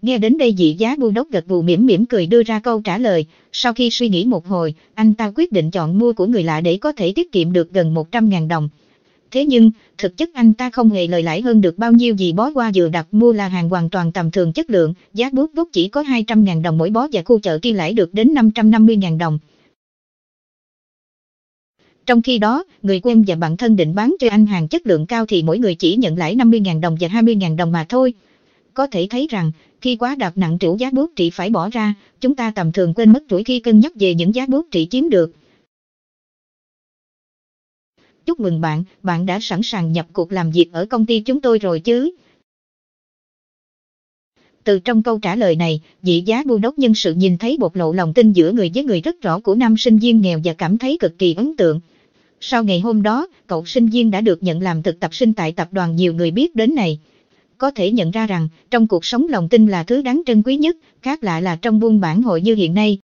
Nghe đến đây Dị Giá Buôn Đốc gật gù mỉm cười đưa ra câu trả lời. Sau khi suy nghĩ một hồi, anh ta quyết định chọn mua của người lạ để có thể tiết kiệm được gần 100.000 đồng. Thế nhưng, thực chất anh ta không hề lời lãi hơn được bao nhiêu vì bó hoa vừa đặt mua là hàng hoàn toàn tầm thường chất lượng, giá bút gốc chỉ có 200.000 đồng mỗi bó và khu chợ kia lãi được đến 550.000 đồng. Trong khi đó, người quen và bạn thân định bán cho anh hàng chất lượng cao thì mỗi người chỉ nhận lãi 50.000 đồng và 20.000 đồng mà thôi. Có thể thấy rằng, khi quá đặt nặng trĩu giá bút trị phải bỏ ra, chúng ta tầm thường quên mất rủi khi cân nhắc về những giá bút trị chiếm được. Chúc mừng bạn, bạn đã sẵn sàng nhập cuộc làm việc ở công ty chúng tôi rồi chứ? Từ trong câu trả lời này, Dị Giá Buôn Đốc nhân sự nhìn thấy bộc lộ lòng tin giữa người với người rất rõ của nam sinh viên nghèo và cảm thấy cực kỳ ấn tượng. Sau ngày hôm đó, cậu sinh viên đã được nhận làm thực tập sinh tại tập đoàn nhiều người biết đến này. Có thể nhận ra rằng, trong cuộc sống lòng tin là thứ đáng trân quý nhất, khác lạ là trong buôn bản hội như hiện nay,